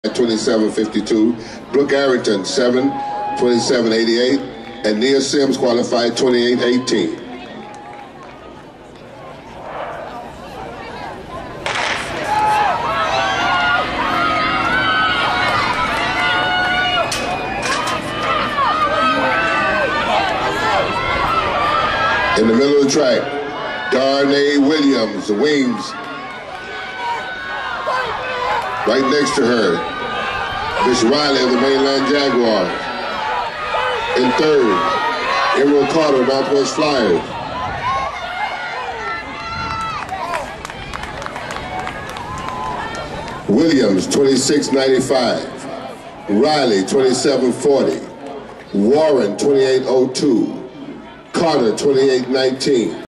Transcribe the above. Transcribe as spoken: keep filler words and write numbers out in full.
twenty-seven fifty-two. Brooke Arrington, seven twenty-seven eighty-eight. And Nia Sims qualified twenty-eight eighteen. In the middle of the track, Darnay Williams, the wings. Right next to her, Miss Riley of the Mainland Jaguars. In third, Emerald Carter, Northwest Flyers. Williams, twenty-six ninety-five. Riley, twenty-seven forty. Warren, twenty-eight oh two. Carter, twenty-eight nineteen.